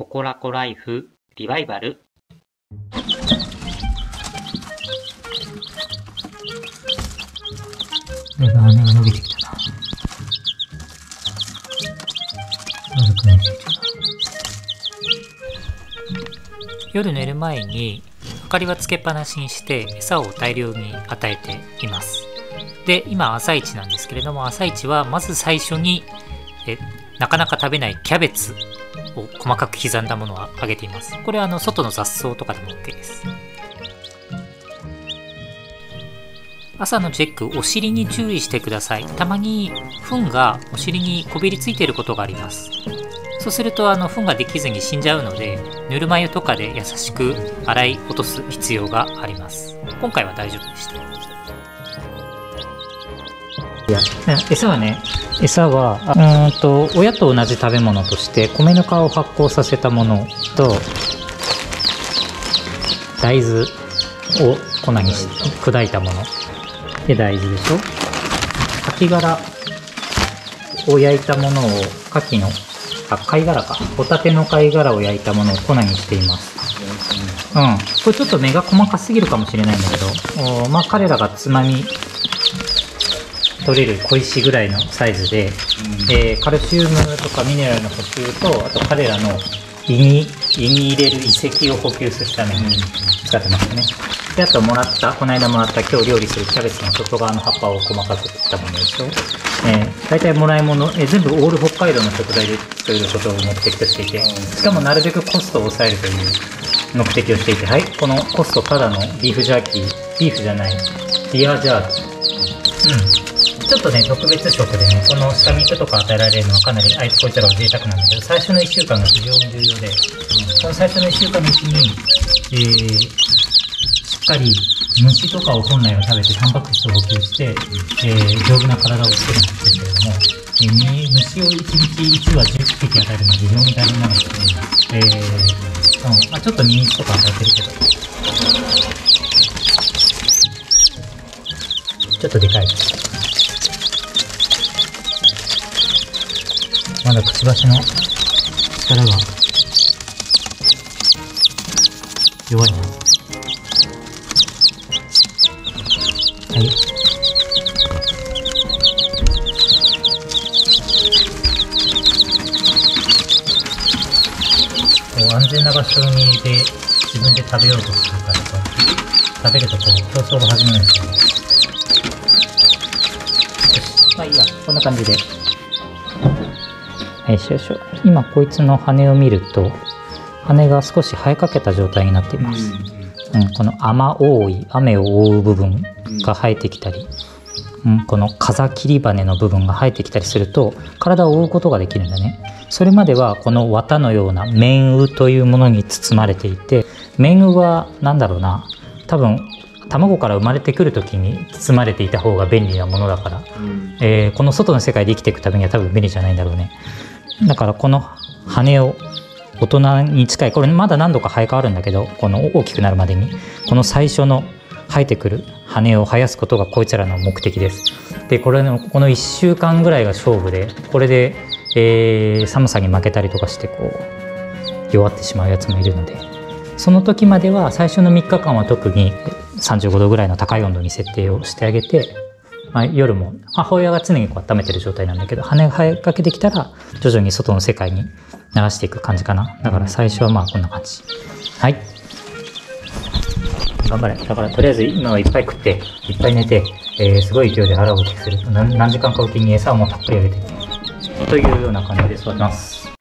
ココラコライフリバイバル。 羽が伸びてきたな。悪くないけど。夜寝る前に明かりはつけっぱなしにして餌を大量に与えています。で、今朝一なんですけれども、朝一はまず最初になかなか食べないキャベツを細かく刻んだものをあげています。これは外の雑草とかでも OK です。朝のチェック、お尻に注意してください。たまに糞がお尻にこびりついていることがあります。そうすると糞ができずに死んじゃうので、ぬるま湯とかで優しく洗い落とす必要があります。今回は大丈夫でした。餌はね、親と同じ食べ物として米ぬかを発酵させたものと大豆を粉にし砕いたもので、大豆でしょ、カキ殻を焼いたものを貝殻か、ホタテの貝殻を焼いたものを粉にしています。これちょっと目が細かすぎるかもしれないんだけど、彼らがつまみ取れる小石ぐらいのサイズで、カルシウムとかミネラルの補給と、あと彼らの胃に入れる遺跡を補給するために使ってますね。で、あとこの間もらった今日料理するキャベツの外側の葉っぱを細かく切ったものでしょ。大体もらい物、全部オール北海道の食材で作ることを目的としていて、しかもなるべくコストを抑えるという目的をしていて、はい、このコストただのビーフジャーキー、ビーフじゃない、リアジャーキー。ちょっとね、特別食でね、この下肉とか与えられるのはかなりこいつらは贅沢なんだけど、最初の1週間が非常に重要で、この最初の1週間のうちに、しっかり虫とかを本来は食べてタンパク質を補給して、丈夫な体を作るんですけれども、虫を1日1羽10匹与えるのは非常に大変なので、ちょっとミミズとか与えてるけど、ちょっとでかいです。まだくちばしの力が弱いな。はい。安全な場所に入れて自分で食べようとするから、食べると競争が始まるんですよね。よし、いいや、こんな感じで。今こいつの羽を見ると、羽が少し生えかけた状態になっています。この雨を覆う部分が生えてきたり、この風切り羽の部分が生えてきたりすると、体を覆うことができるんだね。それまではこの綿のような綿羽というものに包まれていて、綿羽は多分卵から生まれてくる時に包まれていた方が便利なものだから、この外の世界で生きていくためには多分便利じゃないんだろうね。だからこの羽を大人に近い、これまだ何度か生え変わるんだけど、この大きくなるまでにこの最初の生えてくる羽を生やすことがこいつらの目的です。で、この1週間ぐらいが勝負で、これで、寒さに負けたりとかして弱ってしまうやつもいるので、その時までは最初の3日間は特に35度ぐらいの高い温度に設定をしてあげて、夜も母親が常に温めてる状態なんだけど、羽が生えかけてきたら徐々に外の世界に流していく感じかな。だから最初はこんな感じ。はい、頑張れ。だからとりあえず今はいっぱい食っていっぱい寝て、すごい勢いで腹を大きくする。何時間かおきに餌をもうたっぷりあげてというような感じで育てます。